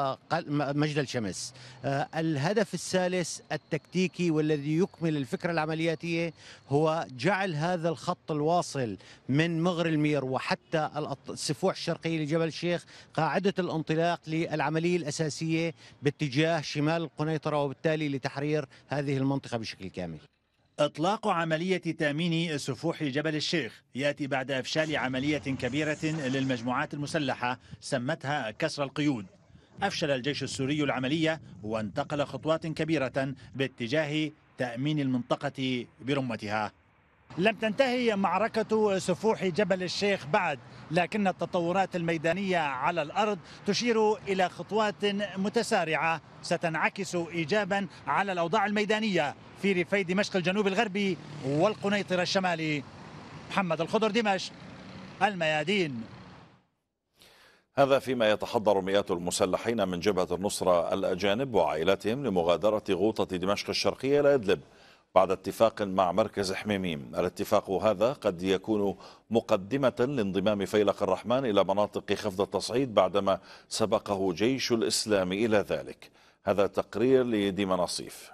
مجدل شمس. الهدف الثالث التكتيكي والذي يكمل الفكرة العملياتية هو جعل هذا الخط الواصل من مغر المير وحتى السفوح الشرقي لجبل الشيخ قاعدة الانطلاق للعملية الأساسية باتجاه شمال القنيطرة، وبالتالي لتحرير هذه المنطقة بشكل كامل. إطلاق عملية تأمين سفوح جبل الشيخ يأتي بعد إفشال عملية كبيرة للمجموعات المسلحة سمتها كسر القيود. أفشل الجيش السوري العملية وانتقل خطوات كبيرة باتجاه تأمين المنطقة برمتها. لم تنتهي معركة سفوح جبل الشيخ بعد، لكن التطورات الميدانية على الأرض تشير إلى خطوات متسارعة ستنعكس إيجابا على الأوضاع الميدانية في ريفي دمشق الجنوب الغربي والقنيطرة الشمالي. محمد الخضر، دمشق، الميادين. هذا فيما يتحضر مئات المسلحين من جبهة النصرة الأجانب وعائلاتهم لمغادرة غوطة دمشق الشرقية إلى إدلب بعد اتفاق مع مركز حميميم. الاتفاق هذا قد يكون مقدمة لانضمام فيلق الرحمن إلى مناطق خفض التصعيد بعدما سبقه جيش الإسلام إلى ذلك. هذا تقرير لديما نصيف.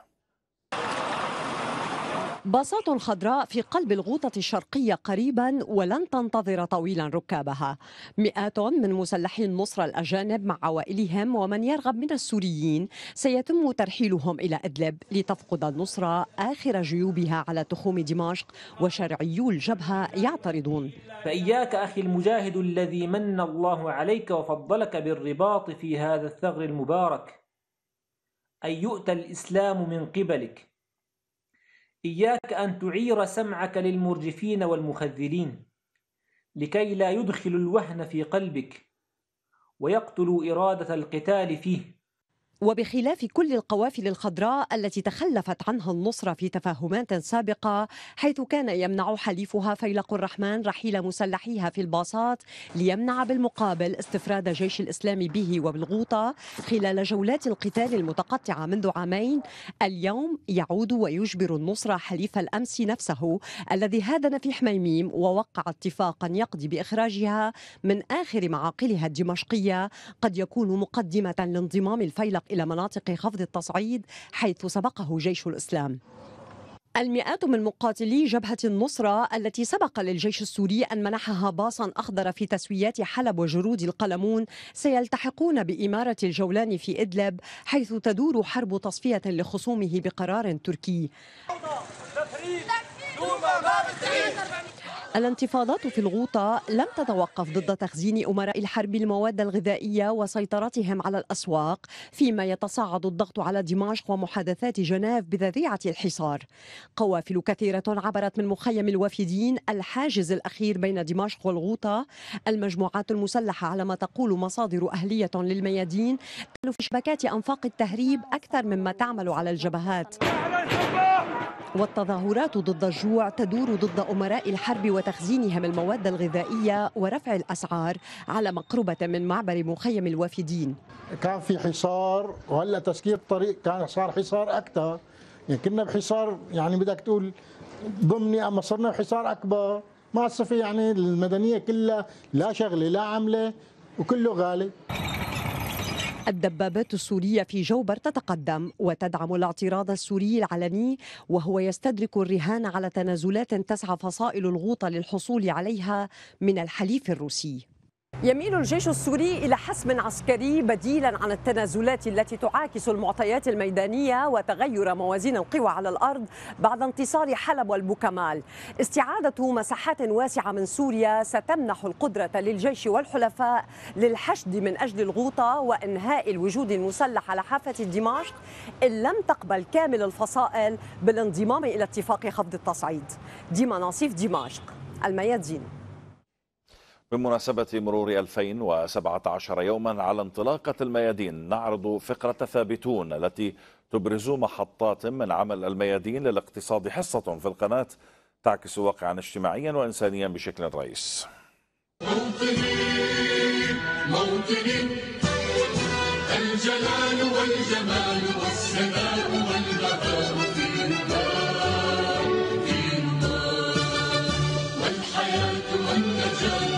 باصات خضراء في قلب الغوطة الشرقية قريبا ولن تنتظر طويلا ركابها. مئات من مسلحي النصرة الأجانب مع عوائلهم ومن يرغب من السوريين سيتم ترحيلهم إلى إدلب لتفقد النصرة آخر جيوبها على تخوم دمشق، وشرعيو الجبهة يعترضون. فإياك أخي المجاهد الذي من الله عليك وفضلك بالرباط في هذا الثغر المبارك أن يؤتى الإسلام من قبلك. إياك أن تعير سمعك للمرجفين والمخذلين لكي لا يدخل الوهن في قلبك ويقتلوا إرادة القتال فيه. وبخلاف كل القوافل الخضراء التي تخلفت عنها النصرة في تفاهمات سابقة، حيث كان يمنع حليفها فيلق الرحمن رحيل مسلحيها في الباصات ليمنع بالمقابل استفراد جيش الإسلام به وبالغوطة خلال جولات القتال المتقطعة منذ عامين، اليوم يعود ويجبر النصرة حليف الأمس نفسه الذي هادن في حميميم ووقع اتفاقا يقضي بإخراجها من آخر معاقلها الدمشقية، قد يكون مقدمة لانضمام الفيلق إلى مناطق خفض التصعيد حيث سبقه جيش الإسلام. المئات من مقاتلي جبهة النصرة التي سبق للجيش السوري أن منحها باصا أخضر في تسويات حلب وجرود القلمون سيلتحقون بإمارة الجولان في إدلب، حيث تدور حرب تصفية لخصومه بقرار تركي. الانتفاضات في الغوطة لم تتوقف ضد تخزين أمراء الحرب المواد الغذائية وسيطرتهم على الأسواق، فيما يتصاعد الضغط على دمشق ومحادثات جنيف بذريعة الحصار. قوافل كثيرة عبرت من مخيم الوافدين الحاجز الأخير بين دمشق والغوطة. المجموعات المسلحة على ما تقول مصادر أهلية للميادين تعمل في شبكات أنفاق التهريب أكثر مما تعمل على الجبهات. والتظاهرات ضد الجوع تدور ضد أمراء الحرب وتخزينهم المواد الغذائية ورفع الأسعار على مقربة من معبر مخيم الوافدين. كان في حصار وهلا تسكير الطريق كان صار حصار أكثر، يعني كنا بحصار يعني بدك تقول ضمني، أما صرنا بحصار أكبر. ما صفي يعني المدنية كلها لا شغلة لا عملة وكله غالي. الدبابات السورية في جوبر تتقدم وتدعم الاعتراض السوري العلني، وهو يستدرك الرهان على تنازلات تسعى فصائل الغوطة للحصول عليها من الحليف الروسي. يميل الجيش السوري إلى حسم عسكري بديلا عن التنازلات التي تعاكس المعطيات الميدانية وتغير موازين القوى على الأرض بعد انتصار حلب والبوكمال. استعادة مساحات واسعة من سوريا ستمنح القدرة للجيش والحلفاء للحشد من أجل الغوطة وإنهاء الوجود المسلح على حافة دمشق، إن لم تقبل كامل الفصائل بالانضمام إلى اتفاق خفض التصعيد. ديما ناصيف، دمشق، الميادين. بمناسبة مرور ألفين وسبعة عشر يوما على انطلاقة الميادين، نعرض فقرة ثابتون التي تبرز محطات من عمل الميادين للاقتصاد، حصة في القناة تعكس واقعا اجتماعيا وإنسانيا بشكل رئيس. موطنين موطنين الجلال والجمال والسناء والبهاء في النار في النار والحياة والنجاة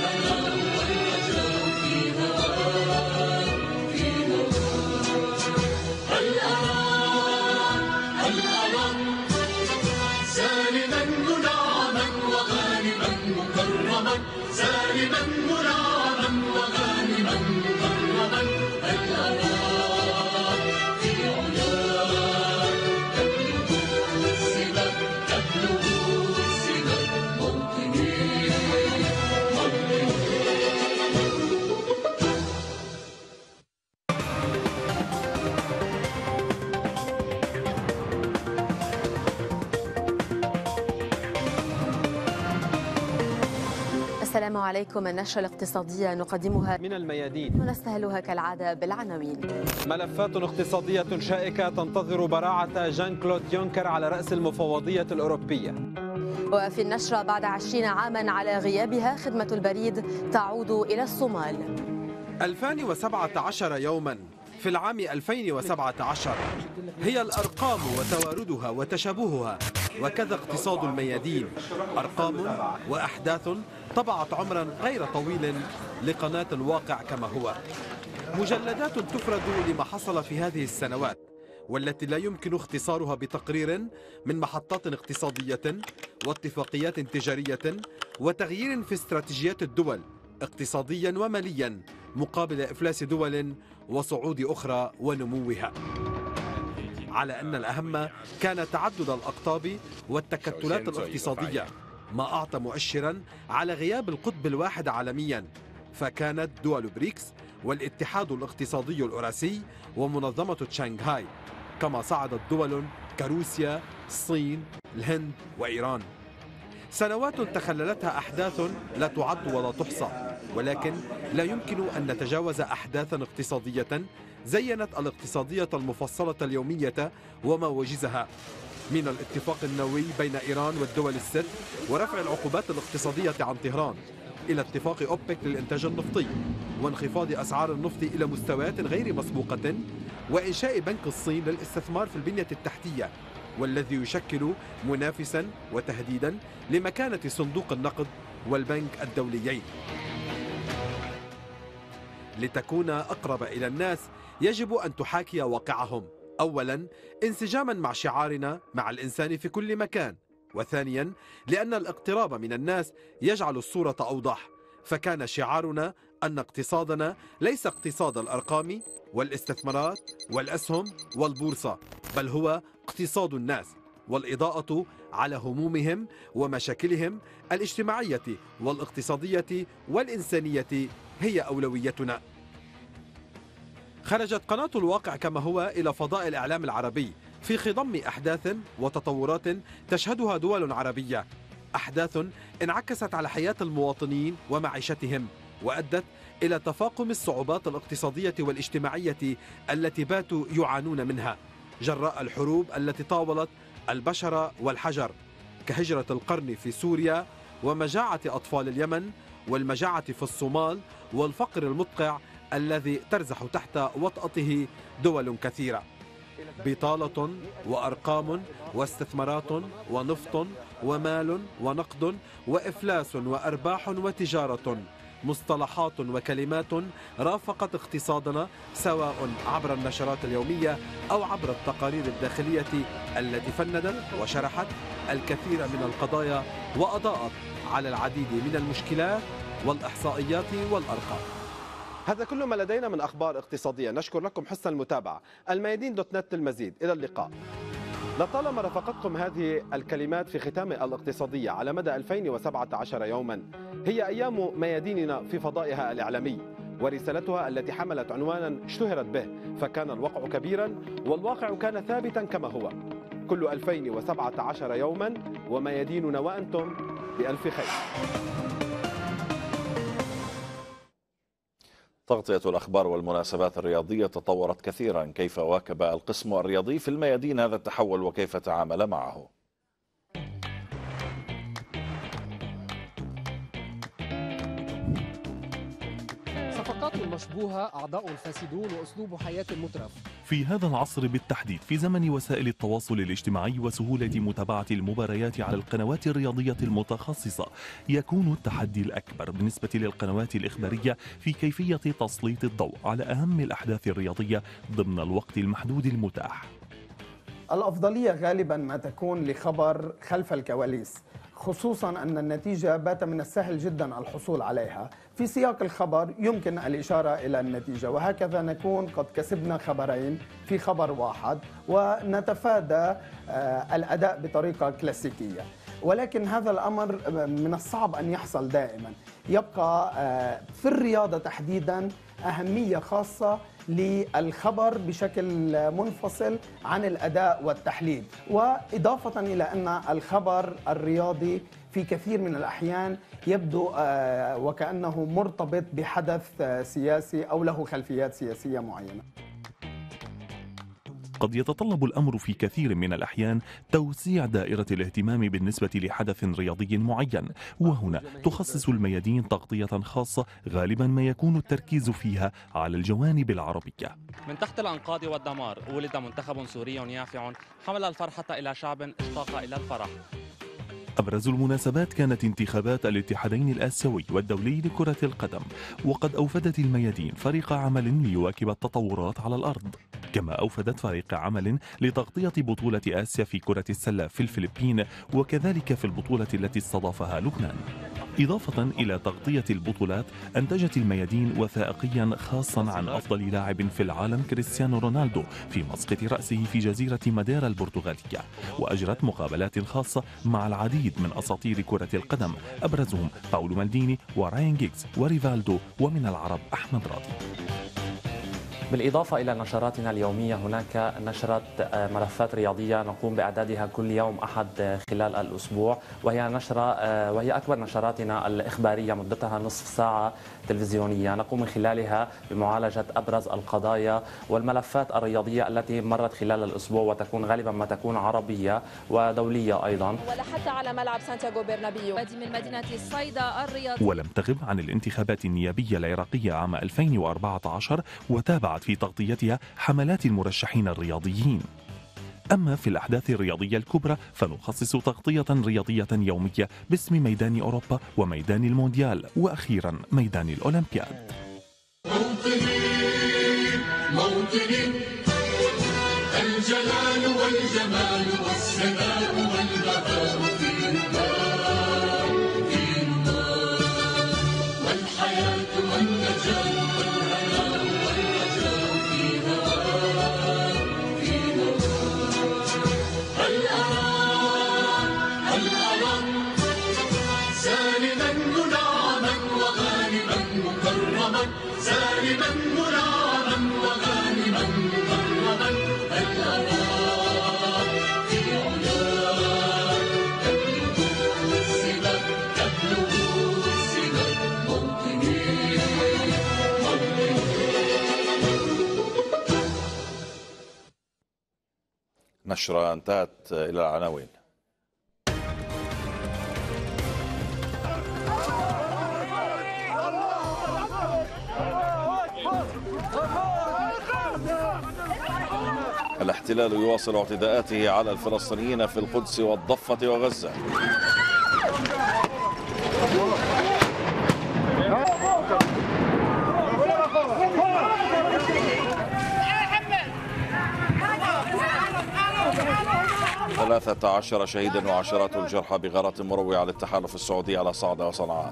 السلام عليكم. النشرة الاقتصادية نقدمها من الميادين ونستهلها كالعادة بالعناوين. ملفات اقتصادية شائكة تنتظر براعة جان كلود يونكر على رأس المفوضية الأوروبية. وفي النشرة بعد عشرين عاما على غيابها خدمة البريد تعود إلى الصومال. ألفين وسبعة عشر يوما في العام ألفين وسبعة عشر هي الأرقام وتواردها وتشابهها، وكذا اقتصاد الميادين، أرقام وأحداث طبعت عمرا غير طويل لقناة الواقع كما هو. مجلدات تفرد لما حصل في هذه السنوات، والتي لا يمكن اختصارها بتقرير من محطات اقتصادية واتفاقيات تجارية وتغيير في استراتيجيات الدول اقتصاديا وماليا مقابل إفلاس دول وصعود أخرى ونموها. على أن الأهم كان تعدد الأقطاب والتكتلات الاقتصادية، ما أعطى مؤشرا على غياب القطب الواحد عالميا، فكانت دول بريكس والاتحاد الاقتصادي الأوراسي ومنظمة شنغهاي، كما صعدت دول كروسيا، الصين، الهند وإيران. سنوات تخللتها أحداث لا تعد ولا تحصى، ولكن لا يمكن أن نتجاوز أحداثا اقتصادية زينت الاقتصادية المفصلة اليومية وما وجزها، من الاتفاق النووي بين إيران والدول الست ورفع العقوبات الاقتصادية عن طهران، إلى اتفاق أوبك للإنتاج النفطي وانخفاض أسعار النفط إلى مستويات غير مسبوقة، وإنشاء بنك الصين للاستثمار في البنية التحتية، والذي يشكل منافسا وتهديدا لمكانة صندوق النقد والبنك الدوليين. لتكون أقرب إلى الناس يجب أن تحاكي واقعهم، أولا انسجاما مع شعارنا مع الإنسان في كل مكان، وثانيا لأن الاقتراب من الناس يجعل الصورة أوضح، فكان شعارنا أن اقتصادنا ليس اقتصاد الأرقام والاستثمارات والأسهم والبورصة، بل هو اقتصاد الناس، والإضاءة على همومهم ومشاكلهم الاجتماعية والاقتصادية والإنسانية هي أولويتنا. خرجت قناة الواقع كما هو إلى فضاء الإعلام العربي في خضم أحداث وتطورات تشهدها دول عربية، أحداث انعكست على حياة المواطنين ومعيشتهم، وأدت إلى تفاقم الصعوبات الاقتصادية والاجتماعية التي باتوا يعانون منها، جراء الحروب التي طاولت البشر والحجر، كهجرة القرن في سوريا ومجاعة أطفال اليمن والمجاعة في الصومال والفقر المدقع الذي ترزح تحت وطأته دول كثيرة. بطالة وأرقام واستثمارات ونفط ومال ونقد وإفلاس وأرباح وتجارة، مصطلحات وكلمات رافقت اقتصادنا سواء عبر النشرات اليومية أو عبر التقارير الداخلية التي فندت وشرحت الكثير من القضايا وأضاءت على العديد من المشكلات والإحصائيات والأرقام. هذا كل ما لدينا من أخبار اقتصادية، نشكر لكم حسن المتابعة. الميادين دوت نت للمزيد. إلى اللقاء. لطالما رافقتكم هذه الكلمات في ختام الاقتصادية على مدى ألفين وسبعة عشر يوما، هي أيام مياديننا في فضائها الإعلامي، ورسالتها التي حملت عنوانا اشتهرت به، فكان الوقع كبيرا والواقع كان ثابتا كما هو. كل ألفين وسبعة عشر يوما ومياديننا وأنتم بألف خير. تغطية الأخبار والمناسبات الرياضية تطورت كثيرا. كيف واكب القسم الرياضي في الميادين هذا التحول وكيف تعامل معه؟ صفقات مشبوهة، أعضاء فاسدون، وأسلوب حياة مترف. في هذا العصر بالتحديد، في زمن وسائل التواصل الاجتماعي وسهولة متابعة المباريات على القنوات الرياضية المتخصصة، يكون التحدي الأكبر بالنسبة للقنوات الإخبارية في كيفية تسليط الضوء على أهم الأحداث الرياضية ضمن الوقت المحدود المتاح. الأفضلية غالبا ما تكون لخبر خلف الكواليس، خصوصا أن النتيجة بات من السهل جدا الحصول عليها. في سياق الخبر يمكن الإشارة إلى النتيجة، وهكذا نكون قد كسبنا خبرين في خبر واحد ونتفادى الأداء بطريقة كلاسيكية. ولكن هذا الأمر من الصعب أن يحصل دائما. يبقى في الرياضة تحديدا أهمية خاصة للخبر بشكل منفصل عن الأداء والتحليل، وإضافة إلى أن الخبر الرياضي في كثير من الأحيان يبدو وكأنه مرتبط بحدث سياسي أو له خلفيات سياسية معينة. قد يتطلب الأمر في كثير من الأحيان توسيع دائرة الاهتمام بالنسبة لحدث رياضي معين، وهنا تخصص الميادين تغطية خاصة غالبا ما يكون التركيز فيها على الجوانب العربية. من تحت الأنقاض والدمار ولد منتخب سوري يافع حمل الفرحة إلى شعب اشتاق إلى الفرح. أبرز المناسبات كانت انتخابات الاتحادين الآسيوي والدولي لكرة القدم، وقد أوفدت الميادين فريق عمل ليواكب التطورات على الأرض، كما أوفدت فريق عمل لتغطية بطولة آسيا في كرة السلة في الفلبين، وكذلك في البطولة التي استضافها لبنان. إضافة إلى تغطية البطولات، أنتجت الميادين وثائقيا خاصا عن أفضل لاعب في العالم كريستيانو رونالدو في مسقط رأسه في جزيرة ماديرا البرتغالية، وأجرت مقابلات خاصة مع العديد من أساطير كرة القدم، أبرزهم باولو مالديني وراين جيكس وريفالدو، ومن العرب أحمد راضي. بالإضافة إلى نشراتنا اليومية، هناك نشرة ملفات رياضية نقوم بإعدادها كل يوم أحد خلال الأسبوع، وهي نشرة وهي أكبر نشراتنا الإخبارية، مدتها نصف ساعة تلفزيونية، نقوم من خلالها بمعالجة أبرز القضايا والملفات الرياضية التي مرت خلال الأسبوع، وتكون غالبا ما تكون عربية ودولية أيضا. ولا حتى على ملعب سانتياغو برنابيو من مدينة الصيدا الرياضية. ولم تغب عن الانتخابات النيابية العراقية عام ألفين وأربعة عشر، وتابعت في تغطيتها حملات المرشحين الرياضيين. أما في الأحداث الرياضية الكبرى فنخصص تغطية رياضية يومية باسم ميدان أوروبا وميدان المونديال، وأخيرا ميدان الأولمبياد. موطني موطني الجلال والجمال والسناء والبهاء فيهما فيهما والحياة والنجاة والهناء والرجاء فيها فيها. هل أرى هل أرى سالما منعما وغانما مكرما، سالما منعما وغانما مكرما. هل أرى في علا النشرة انتهت. إلى العناوين. الاحتلال يواصل اعتداءاته على الفلسطينيين في القدس والضفة وغزة. ثلاثة عشر شهيدا وعشرات الجرحى بغارات مروعة للتحالف السعودي على صعدة وصنعاء.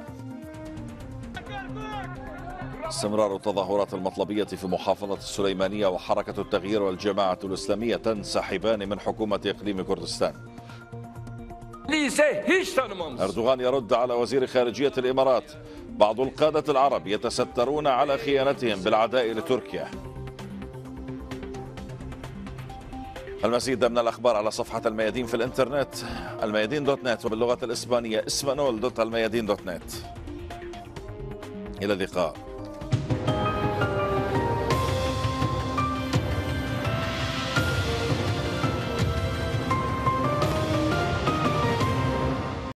استمرار التظاهرات المطلبية في محافظة السليمانية وحركة التغيير والجماعة الإسلامية تنسحبان من حكومة إقليم كردستان. أردوغان يرد على وزير خارجية الإمارات: بعض القادة العرب يتسترون على خيانتهم بالعداء لتركيا. المزيد من الأخبار على صفحة الميادين في الإنترنت الميادين دوت نت وباللغة الإسبانية اسبانول دوت الميادين دوت نت. إلى اللقاء.